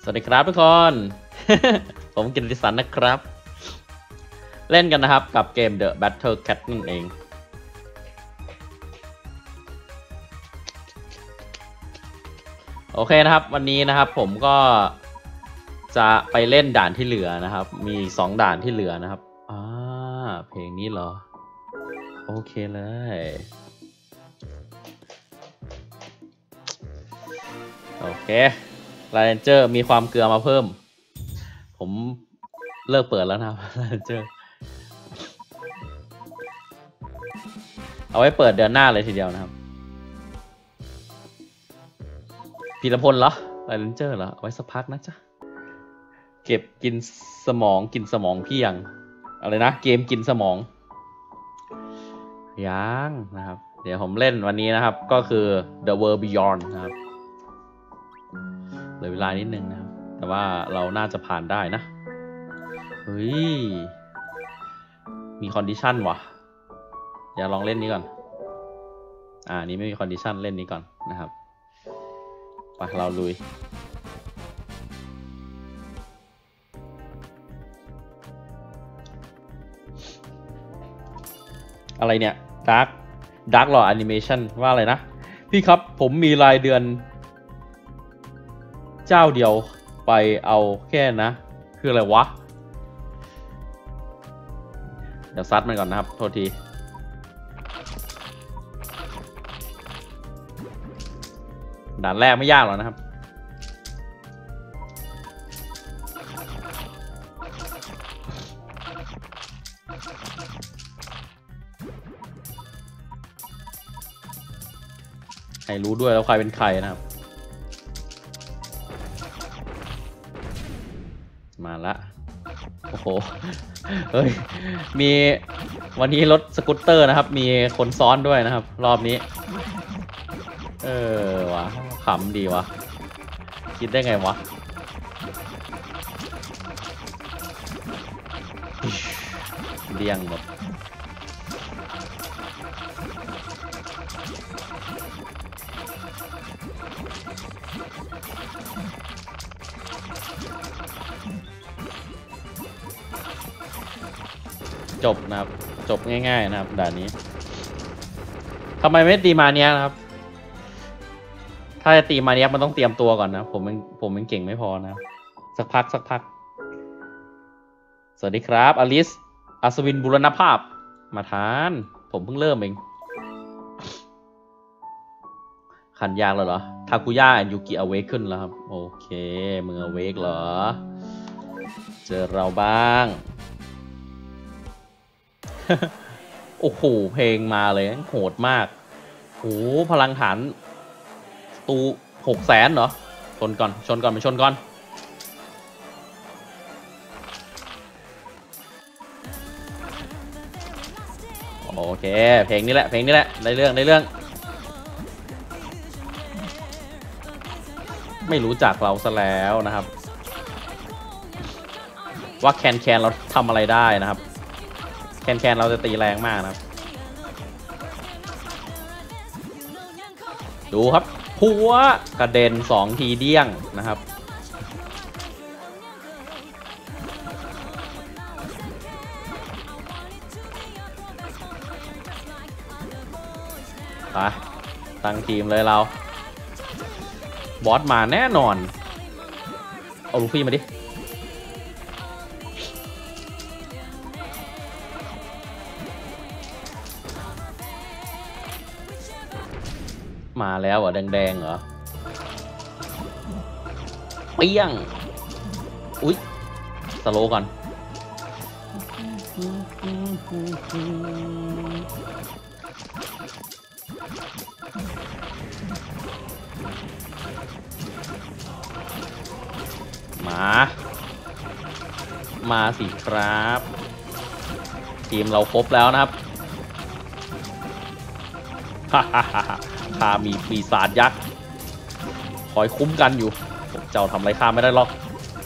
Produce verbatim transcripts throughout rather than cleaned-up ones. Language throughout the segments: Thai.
สวัสดีครับทุกคน ผมกิตติสันนะครับเล่นกันนะครับกับเกม The Battle Cat นั่นเองโอเคนะครับวันนี้นะครับผมก็จะไปเล่นด่านที่เหลือนะครับมีสองด่านที่เหลือนะครับอ่าเพลงนี้เหรอโอเคเลยโอเคไลเรนเจอร์มีความเกลือมาเพิ่มผมเลิกเปิดแล้วนะครับไลเรนเจอร์เอาไว้เปิดเดือนหน้าเลยทีเดียวนะครับพีรพลเหรอไลเรนเจอร์เหรอเอาไว้สักพักนะจ๊ะเก็บกินสมองกินสมองพี่ยังอะไรนะเกมกินสมองยังนะครับเดี๋ยวผมเล่นวันนี้นะครับก็คือ The World Beyond นะครับเหลือเวลานิดนึงนะครับแต่ว่าเราน่าจะผ่านได้นะเฮ้ยมีคอนดิชันว่ะอย่าลองเล่นนี้ก่อนอ่านี้ไม่มีคอนดิชันเล่นนี้ก่อนนะครับไปเราลุยอะไรเนี่ยดาร์กดาร์กหล่อแอนิเมชันว่าอะไรนะพี่ครับผมมีรายเดือนเจ้าเดียวไปเอาแค่นะคืออะไรวะเดี๋ยวซัดมันก่อนนะครับโทษทีด่านแรกไม่ยากหรอกนะครับให้รู้ด้วยแล้วใครเป็นใครนะครับมาละโอ้โหเฮ้ยมีวันนี้รถสกูตเตอร์นะครับมีคนซ้อนด้วยนะครับรอบนี้เออวะขำดีวะคิดได้ไงวะเลี่ยงหมดจบนะครับจบง่ายๆนะครับด่านนี้ทำไมไม่ตีมาเนี้ยนะครับถ้าจะตีมาเนี้ยมันต้องเตรียมตัวก่อนนะผมมันผมมันเก่งไม่พอนะสักพักสักพักสวัสดีครับอลิสอัศวินบุรณภาพมาทานผมเพิ่งเริ่มเองขันยากแล้วเหรอทาคุย่าแอนยูกิอเวกขึ้นแล้วครับโอเคมึงอเวกเหรอเจอเราบ้างโอ้โหเพลงมาเลยโหดมากโอ้พลังฐานตูหกแสนเหรอชนก่อนชนก่อนไปชนก่อนโอเคเพลงนี้แหละเพลงนี้แหละในเรื่องในเรื่องไม่รู้จักเราซะแล้วนะครับว่าแคนแคนเราทำอะไรได้นะครับแคนแคนเราจะตีแรงมากนะครับดูครับหัวกระเด็นสองทีเดี้ยงนะครับไปตั้งทีมเลยเราบอสมาแน่นอนเอาลูฟี่มาดิมาแล้วอ่ะแดงๆเหรอเปี้ยงอุ๊ยสโลว์ก่อนมามาสิครับทีมเราครบแล้วนะครับฮ่าฮ่าฮ่าข้ามีปีศาจยักษ์คอยคุ้มกันอยู่เจ้าทำอะไรข้าไม่ได้หรอก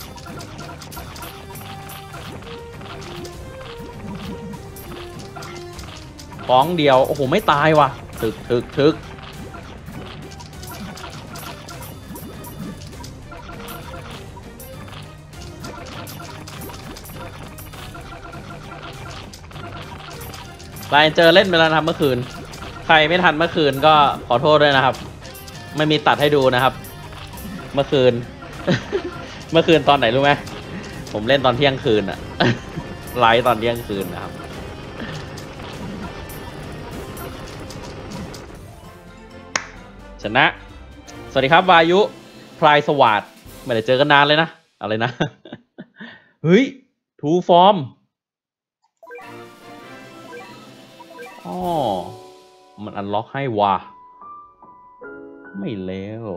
ฟ้องเดียวโอ้โหไม่ตายว่ะถึกถึกถึก มไลน์เจอเล่นไปแล้วนะครับเมื่อคืนใครไม่ทันเมื่อคืนก็ขอโทษด้วยนะครับไม่มีตัดให้ดูนะครับเมื่อคืน เมื่อคืนตอนไหนรู้ไหมผมเล่นตอนเที่ยงคืนอะ ไลฟ์ตอนเที่ยงคืนนะครับชนะสวัสดีครับวายุพลายสวัสดิ์ไม่ได้เจอกันนานเลยนะอะไรนะ เฮ้ยทูฟอร์มอ๋อมันอันล็อกให้ว่ะไม่เลว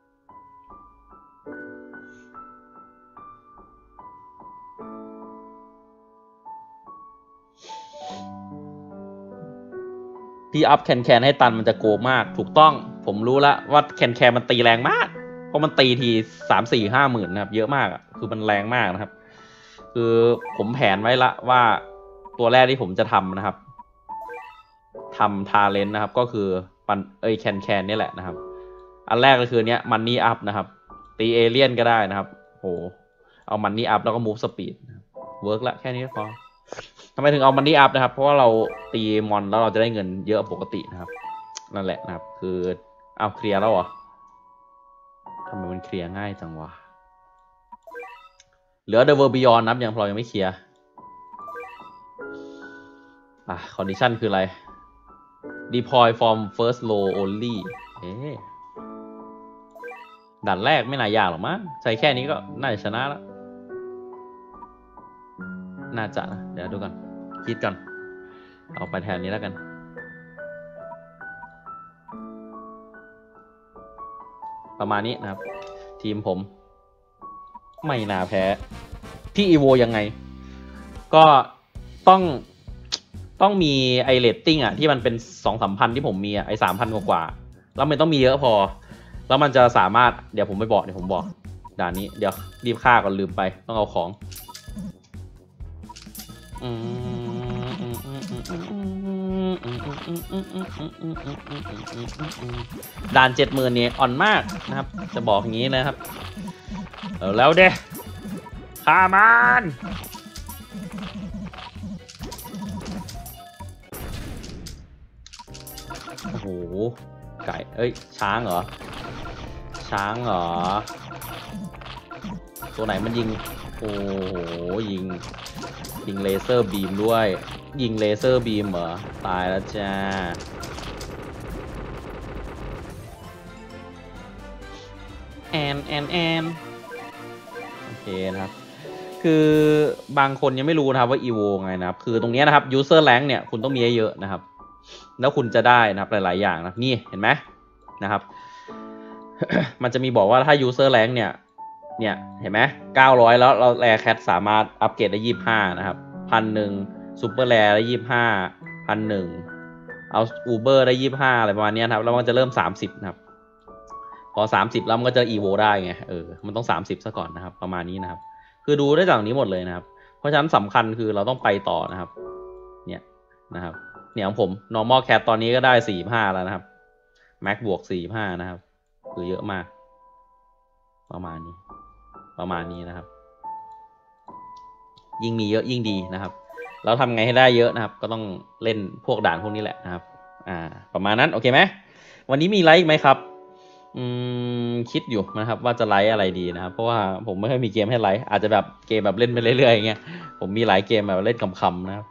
พี่อัพแคนแคนให้ตันมันจะโกงมากถูกต้องผมรู้แล้วว่าแคนแคนมันตีแรงมากเพราะมันตีทีสามสี่ห้าหมื่นนะครับเยอะมากอ่ะคือมันแรงมากนะครับคือผมแผนไว้ละว่าตัวแรกที่ผมจะทำนะครับทำทาเลนต์นะครับก็คือปันเอ้ยแคนแคนนี่แหละนะครับอันแรกก็คือเนี้ยมันนี่อัพนะครับตีเอเลี่ยนก็ได้นะครับโหเอามันนี่อัพแล้วก็มูฟสปีดเวิร์กละแค่นี้ก็พอทำไมถึงเอามันนี่อัพนะครับเพราะว่าเราตีมอนแล้วเราจะได้เงินเยอะปกตินะครับนั่นแหละนะครับคือเอาเคลียร์แล้วเหรอทำไมมันเคลียร์ง่ายจังวะเหลือ The World Beyond นับยังพอยังไม่เคลียร์อ่ะ condition คืออะไร deploy from first row only เอ๊ะด่านแรกไม่น่ายากหรอกมั้งใช้แค่นี้ก็น่าจะชนะแล้วน่าจะนะเดี๋ยวดูกันคิดกันเอาไปแทนนี้แล้วกันประมาณนี้นะครับทีมผมไม่น่าแพ้พี่อีโวยังไงก็ต้องต้องมีไอเรตติ้งอ่ะที่มันเป็นสองสามพันที่ผมมีอ่ะไอสามพันกว่าแล้วมันต้องมีเยอะพอแล้วมันจะสามารถเดี๋ยวผมไปบอกเดี๋ยวผมบอกด่านนี้เดี๋ยวรีบฆ่าก่อนลืมไปต้องเอาของด่านเจ็ดหมื่นนี่อ่อนมากนะครับจะบอกอย่างนี้นะครับแล้วเด้ฆ่ามันโอ้โหไก่เอ้ยช้างเหรอช้างเหรอตัวไหนมันยิงโอ้โหยิงยิงเลเซอร์บีมด้วยยิงเลเซอร์บีมเหรอตายแล้วจ้าแอนแอนแอนโอเคนะครับคือบางคนยังไม่รู้นะครับว่า อี โว ไงนะครับคือตรงนี้นะครับ user rank เนี่ยคุณต้องมีเยอะๆนะครับแล้วคุณจะได้นะครับหลายๆอย่างนะนี่เห็นไหมนะครับ มันจะมีบอกว่าถ้า user rank เนี่ยเนี่ยเห็นไหมเก้าร้อยแล้วเราแรแคทสามารถอัปเกรดได้ยี่สิบห้านะครับพันหนึ่งซูเปอร์แรได้ยี่สิบห้าพันหนึ่งเอาอูเบอร์ได้ยี่สิบห้าอะไรประมาณนี้ครับแล้วมันจะเริ่มสามสิบนะครับพอสามสิบแล้วมันก็จะ อี โว ได้ไงเออมันต้องสามสิบซะก่อนนะครับประมาณนี้นะครับคือดูได้จากนี้หมดเลยนะครับเพราะฉะนั้นสำคัญคือเราต้องไปต่อนะครับเนี่ยนะครับเนี่ยของผม normal cat ตอนนี้ก็ได้สี่สิบห้าแล้วนะครับ max บวกสี่สิบห้านะครับคือเยอะมากประมาณนี้ประมาณนี้นะครับยิ่งมีเยอะยิ่งดีนะครับแล้วทำไงให้ได้เยอะนะครับก็ต้องเล่นพวกด่านพวกนี้แหละนะครับอ่าประมาณนั้นโอเคไหมวันนี้มีไลฟ์ไหมครับอืมคิดอยู่นะครับว่าจะไลฟ์อะไรดีนะครับเพราะว่าผมไม่ค่อยมีเกมให้ไลฟ์อาจจะแบบเกมแบบเล่นไปเรื่อยๆอย่างเงี้ยผมมีหลายเกมแบบเล่นคำๆนะครับ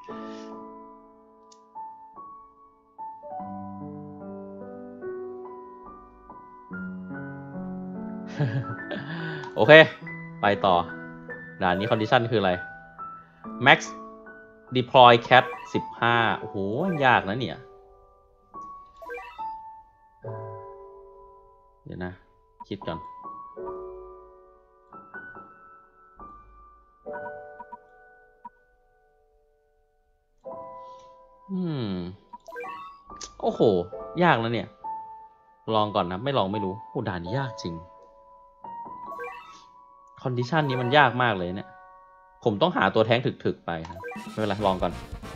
โอเคไปต่อด่านนี้ condition คืออะไร max deploy cat สิบห้าโอ้โหยากนะเนี่ยเดี๋ยวนะคิดก่อนอืมโอ้โหยากแล้วเนี่ยลองก่อนนะไม่ลองไม่รู้โอ้ด่านนี้ยากจริงคอนดิชันนี้มันยากมากเลยเนี่ยผมต้องหาตัวแท้งถึกๆไปนะไม่เป็นไรลองก่อน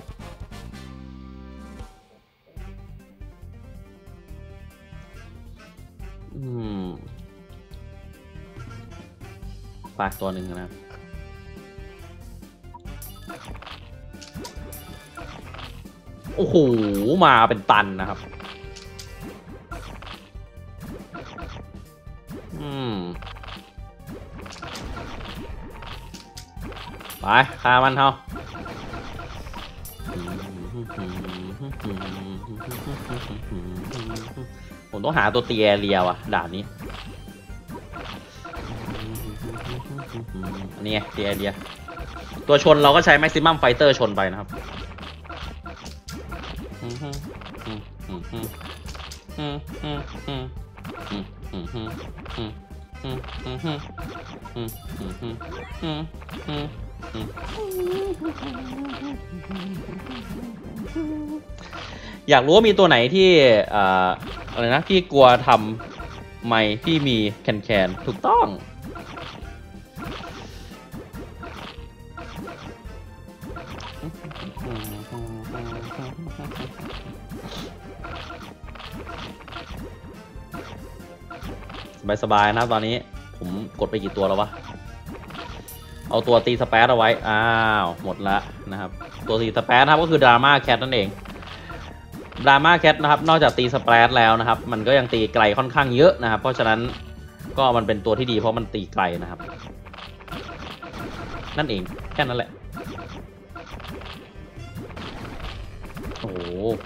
อืมฝากตัวหนึ่งนะโอ้โหมาเป็นตันนะครับอืมไปฆ่ามันเถอะผมต้องหาตัวตีแอเรียว่ะด่านนี้อันนี้ไงตีแอเรียตัวชนเราก็ใช้ Maximum Fighter ชนไปนะครับอยากรู้ว่ามีตัวไหนที่อะไรนะที่กลัวทำไม่ที่มีแคนแคนถูกต้องสบายๆนะตอนนี้ผมกดไปกี่ตัวแล้ววะเอาตัวตีสเปซเอาไว้อ้าวหมดละนะครับตัวตีสเปซครับก็คือดราม่าแคทนั่นเองดราม่าแคทนะครับนอกจากตีสเปซแล้วนะครับมันก็ยังตีไกลค่อนข้างเยอะนะครับเพราะฉะนั้นก็มันเป็นตัวที่ดีเพราะมันตีไกลนะครับนั่นเองแค่นั้นแหละโอ้โห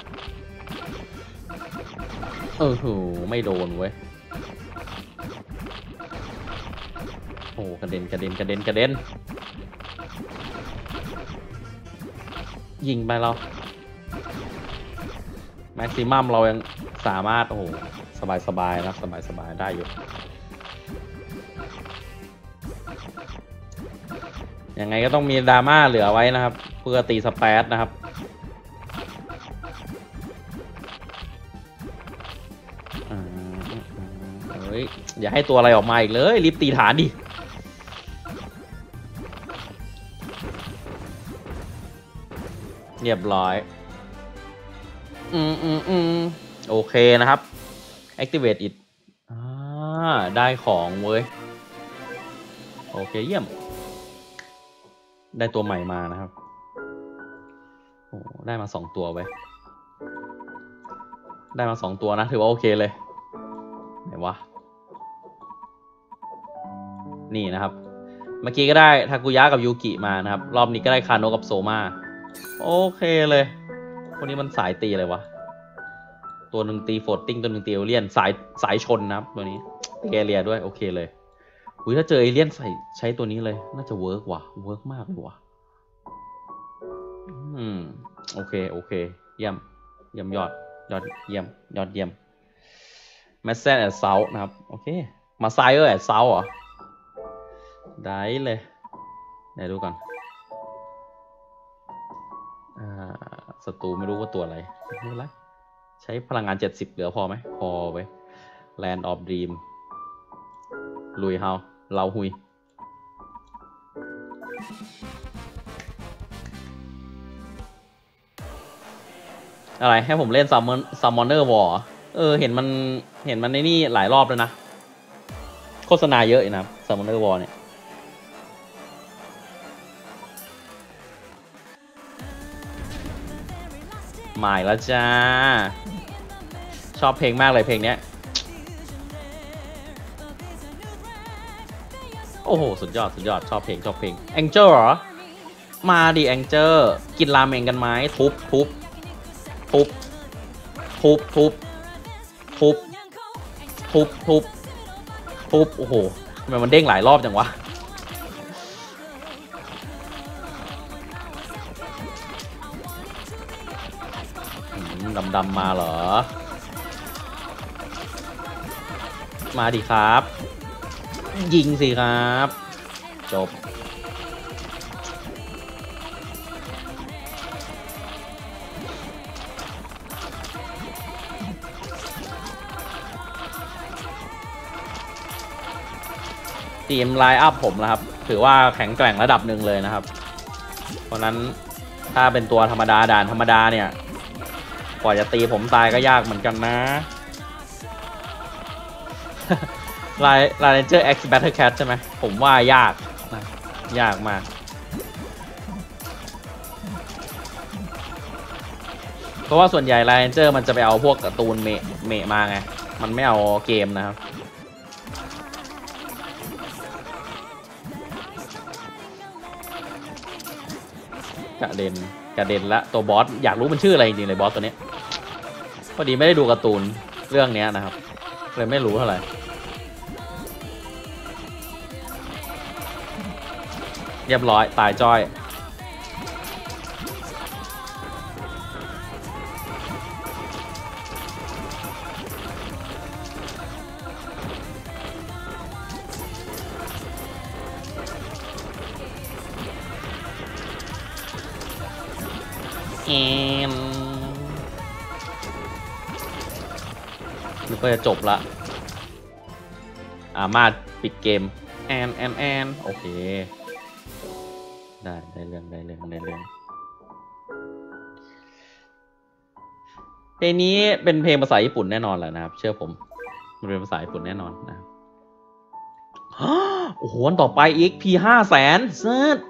เออโหไม่โดนเว้ยโอ้กระเด็นกระเด็นกระเด็นกระเด็นยิงไปเราแม็กซิมัมเรายังสามารถโอ้โหสบายสบายนะสบายสบายได้อยู่ยังไงก็ต้องมีดราม่าเหลือไว้นะครับเพื่อตีสเปซนะครับเฮ้ยอย่าให้ตัวอะไรออกมาอีกเลยรีบตีฐานดิเรียบร้อยอืมอืมอืมโอเคนะครับ activate it อ่าได้ของเว้ยโอเคเยี่ยมได้ตัวใหม่มานะครับโอ้ได้มาสองตัวไว้ได้มาสองตัวนะถือว่าโอเคเลยไหนวะนี่นะครับเมื่อกี้ก็ได้ทากุยะกับยูกิมานะครับรอบนี้ก็ได้คาโนะกับโซมาโอเคเลยคนนี้มันสายตีเลยวะตัวหนึ่งตีโฟลตติ้งตัวหนึ่งตีเอเลียนสายสายชนนะครับตัวนี้ตีเอเรียด้วยโอเคเลยอุ้ยถ้าเจอเอเลียนใส่ใช้ตัวนี้เลยน่าจะเวิร์กว่ะเวิร์กมากเลยว่ะอืมโอเคโอเคเยี่ยมเยี่ยมยอดยอดเยี่ยมยอดเยี่ยมแมสเซนแอดเซานะครับโอเคมาไซเออร์แอดเซาเหรอได้เลยไหนดูก่อนศัตรูไม่รู้ว่าตัวอะไรไม่เป็นไรใช้พลังงานเจ็ดสิบเหลือพอไหมพอไว้ Land of Dream ลุยเฮาเราหุยอะไรให้ผมเล่น Summon Summoner War เออเห็นมันเห็นมันในนี่หลายรอบแล้วนะโฆษณาเยอะนะครับ Summoner War เนี่ยใหม่แล้วจ้าชอบเพลงมากเลยเพลงเนี้ยโอ้โหสุดยอดสุดยอดชอบเพลงชอบเพลง Angel เหรอมาดิ Angel กินราเมงกันไหมทุบทุบทุบทุบทุบทุบทุบทุบทุบโอ้โหทำไมมันเด้งหลายรอบจังวะดำๆมาเหรอมาดิครับยิงสิครับจบทีมไลน์อัพผมนะครับถือว่าแข็งแกร่งระดับหนึ่งเลยนะครับเพราะนั้นถ้าเป็นตัวธรรมดาด่านธรรมดาเนี่ยกว่าจะตีผมตายก็ยากเหมือนกันนะไลน์ไลน์เรนเจอร์ X Battle Cat ใช่ไหมผมว่ายากนะยากมากเพราะว่าส่วนใหญ่ไลน์เจอร์มันจะไปเอาพวกการ์ตูนเมะเมะมาไงมันไม่เอาเกมนะครับกระเด็นกระเด็นละตัวบอสอยากรู้มันชื่ออะไรจริงๆเลยบอสตัวนี้พอดีไม่ได้ดูการ์ตูนเรื่องนี้นะครับเลยไม่รู้เท่าไหร่เรียบร้อยตายจ้อยเอ็มนึกว่าจะจบละอ่ามาปิดเกมแอนแอนแอนโอเคได้ได้เรื่องได้เรื่องได้เรื่องเพลงนี้เป็นเพลงภาษาญี่ปุ่นแน่นอนแหละนะครับเชื่อผมมันเป็นภาษาญี่ปุ่นแน่นอนนะครับโอ้โหต่อไปอีก พี ห้าแสนเซิร์ช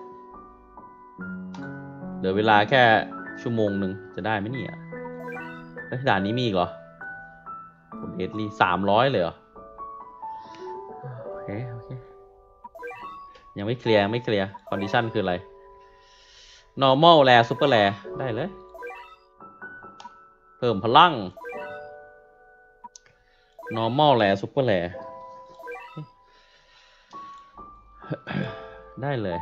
เหลือเวลาแค่ชั่วโมงหนึ่งจะได้ไหมเนี่ยแล้วด่านนี้มีอีกเหรอคุณเอสลี่สามร้อยเลยเหรอโอเคโอเคยังไม่เคลียร์ไม่เคลียร์คอนดิชันคืออะไร normal แร super แรได้เลยเพิ่มพลัง normal แร super แรได้เลย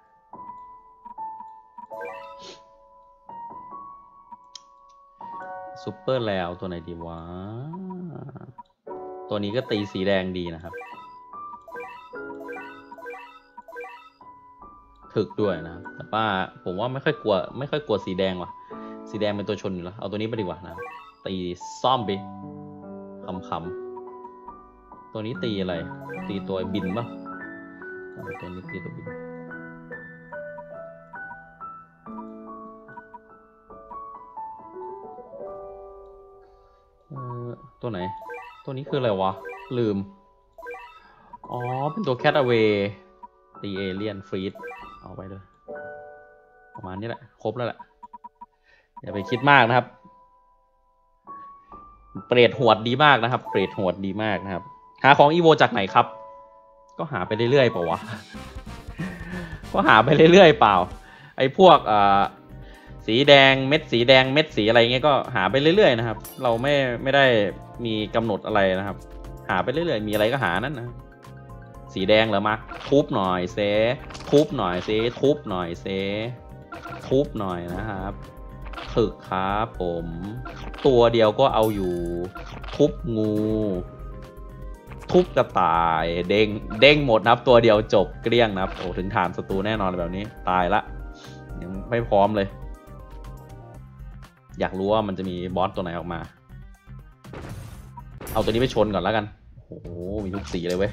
ซูเปอร์แล้วตัวไหนดีวะตัวนี้ก็ตีสีแดงดีนะครับถึกด้วยนะแต่ป้าผมว่าไม่ค่อยกลัวไม่ค่อยกลัวสีแดงว่ะสีแดงเป็นตัวชนอยู่แล้วเอาตัวนี้ไปดีกว่านะตีซ่อมไปคำคำตัวนี้ตีอะไรตีตัวบินป่ะตัวนี้ตีตัวบินตัวไหนตัวนี้คืออะไรวะลืมอ๋อเป็นตัวแคทเอาเวย์ตีเอเลียนฟรีดเอาไปเลยประมาณนี้แหละครบแล้วแหละอย่าไปคิดมากนะครับเปรตหวดดีมากนะครับเปรตหวดดีมากนะครับหาของอีโวจากไหนครับก็หาไปเรื่อยๆเปล่าวะก็หาไปเรื่อยๆเปล่าไอ้พวกอ่าสีแดงเม็ดสีแดงเม็ดสีอะไรเงี้ยก็หาไปเรื่อยๆนะครับเราไม่ไม่ได้มีกำหนดอะไรนะครับหาไปเรื่อยๆมีอะไรก็หานั่นนะสีแดงเหรอมาทุบหน่อยเซทุบหน่อยเซทุบหน่อยเซทุบหน่อยนะครับถึกครับผมตัวเดียวก็เอาอยู่ทุบงูทุบกระต่ายเด้งเด้งหมดนะครับตัวเดียวจบเกลี้ยงนะครับโอ้ถึงฐานศัตรูแน่นอนแบบนี้ตายละยังไม่พร้อมเลยอยากรู้ว่ามันจะมีบอสตัวไหนออกมาเอาตัวนี้ไปชนก่อนแล้วกันโอ้โหมีทุกสีเลยเว้ย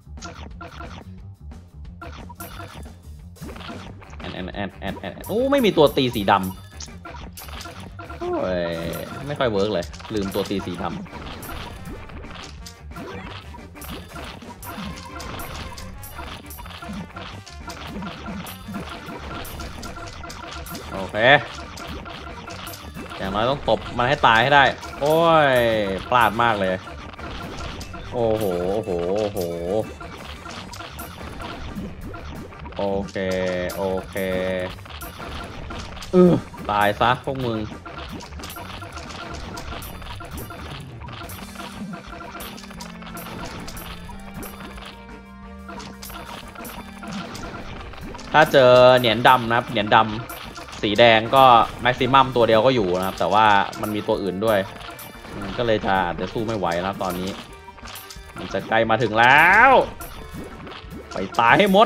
แอนแอนแอนแอนแอนโอ้ไม่มีตัวตีสีดำโอ้ยไม่ค่อยเวิร์กเลยลืมตัวตีสีดำโอเคอย่างน้อยต้องตบมันให้ตายให้ได้โอ้ยพลาดมากเลยโอ้โหโอ้โหโอ้โหโอเคโอเคเออตายซะพวกมึงถ้าเจอเหนียนดำนะครับเหนียนดำสีแดงก็แม็กซิมัมตัวเดียวก็อยู่นะครับแต่ว่ามันมีตัวอื่นด้วยก็เลยจะอาจจะสู้ไม่ไหวแล้วตอนนี้มันจะใกล้มาถึงแล้วไปตายให้หมด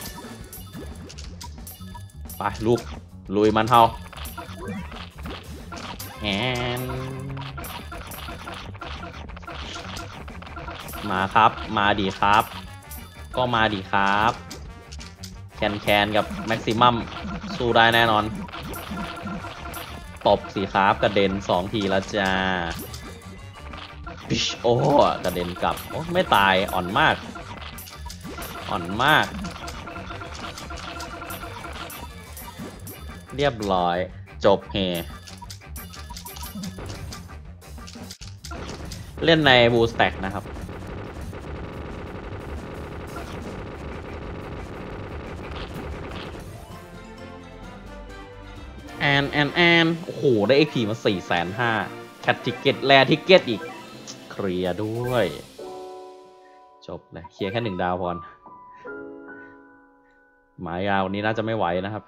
ไปลูกลุยมันเฮาแอนมาครับมาดีครับก็มาดีครับแคนแคนกับแม็กซิมัมสู้ได้แน่นอนตบสีครับกระเด็นสองทีแล้วจ้าโอ้กระเด็นกลับโอ้ไม่ตายอ่อนมากอ่อนมากเรียบร้อยจบเฮเล่นในบูสแต็กนะครับแอนแอนแอนโอ้โหได้ เอ็ก พี มาสี่แสนห้าแคทติเก็ตแลทิเก็ตอีกเคลียร์ด้วยจบเลยเคลียร์แค่หนึ่งดาวพอหมายยาวนี้น่าจะไม่ไหวนะครับ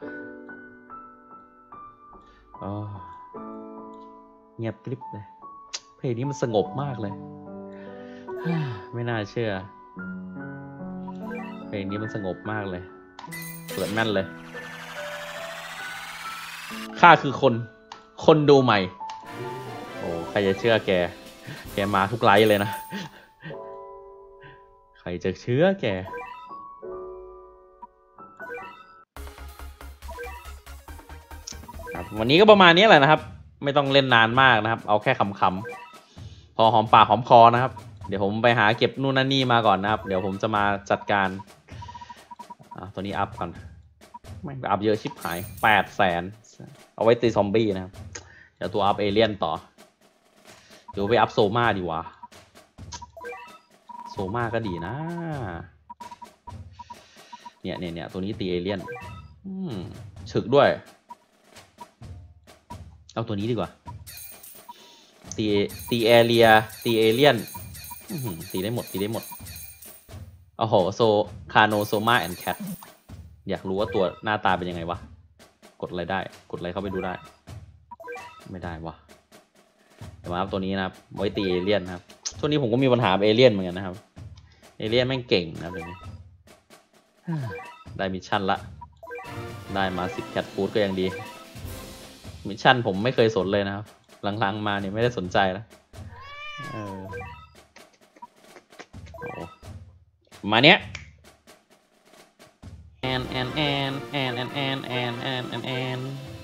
เงียบกริบเลยเพลงนี้มันสงบมากเลยไม่น่าเชื่อเพลงนี้มันสงบมากเลยเปิดแม่นเลยข้าคือคนคนดูใหม่โอ้ใครจะเชื่อแกแกมาทุกไลฟ์เลยนะใครจะเชื่อแกวันนี้ก็ประมาณนี้แหละนะครับไม่ต้องเล่นนานมากนะครับเอาแค่ขำๆพอหอมปากหอมคอนะครับเดี๋ยวผมไปหาเก็บนู่นนั่นนี่มาก่อนนะครับเดี๋ยวผมจะมาจัดการอ่ะตัวนี้อัพก่อนไม่อัพเยอะชิบหายแปดแสนเอาไว้ตีซอมบี้นะครับเดี๋ยวตัวอัพเอเลี่ยนต่อเดี๋ยวไปอัพโซมาดีกว่าโซมาก็ดีนะเนี่ยเนี่ยเนี่ยตัวนี้ตีเอเลี่ยนอืมฉึกด้วยเอาตัวนี้ดีกว่าตีตีแอเรียตีเอเลี่ยนตีได้หมดตีได้หมดโอ้โหโซคาโนโซมาแอนด์แคทอยากรู้ว่าตัวหน้าตาเป็นยังไงวะกดอะไรได้กดอะไรเข้าไปดูได้ไม่ได้วะเดี๋ยวมาครับตัวนี้นะครับไว้ตีเอเลี่ยนนะครับช่วงนี้ผมก็มีปัญหาเอเลี่ยนเหมือนกันนะครับเอเลี่ยนแม่งเก่งนะแบบนี้ได้มิชชั่นละได้มาสิบแคทฟูดก็ยังดีมิชชั่นผมไม่เคยสนเลยนะครับหลังๆมาเนี่ยไม่ได้สนใจแล้วเออโอ้มาเนี้ยแอนแอนแอนแอนแอนแอนแอนแอนแอนแอน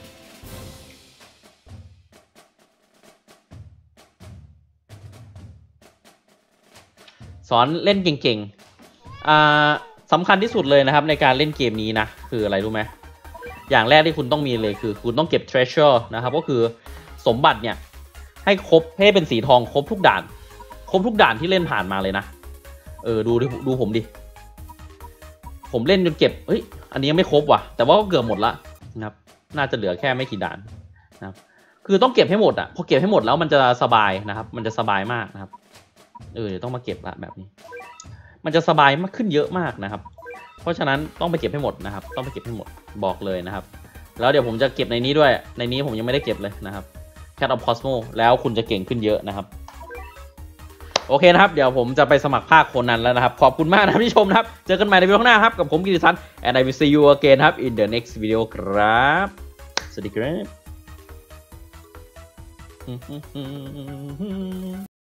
สอนเล่นเก่งๆอ่าสำคัญที่สุดเลยนะครับในการเล่นเกมนี้นะคืออะไรรู้ไหมอย่างแรกที่คุณต้องมีเลยคือคุณต้องเก็บ treasure นะครับก็คือสมบัติเนี่ยให้ครบให้เป็นสีทองครบทุกด่านครบทุกด่านที่เล่นผ่านมาเลยนะเออดูดูผมดิผมเล่นจนเก็บเฮ้ยอันนี้ยังไม่ครบว่ะแต่ว่าก็เกือบหมดละนะครับน่าจะเหลือแค่ไม่กี่ด่านนะครับคือต้องเก็บให้หมดอ่ะพอเก็บให้หมดแล้วมันจะสบายนะครับมันจะสบายมากนะครับเออเดี๋ยวต้องมาเก็บละแบบนี้มันจะสบายมากขึ้นเยอะมากนะครับเพราะฉะนั้นต้องไปเก็บให้หมดนะครับต้องไปเก็บให้หมดบอกเลยนะครับแล้วเดี๋ยวผมจะเก็บในนี้ด้วยในนี้ผมยังไม่ได้เก็บเลยนะครับ Cat of Cosmo แล้วคุณจะเก่งขึ้นเยอะนะครับโอเคนะครับเดี๋ยวผมจะไปสมัครภาคโคนันแล้วนะครับขอบคุณมากนะที่ชมนะครับเจอกันใหม่ในวิดีโอข้างหน้าครับกับผมกิติศักดิ์ and I will see you again ครับ in the next video ครับสวัสดีครับ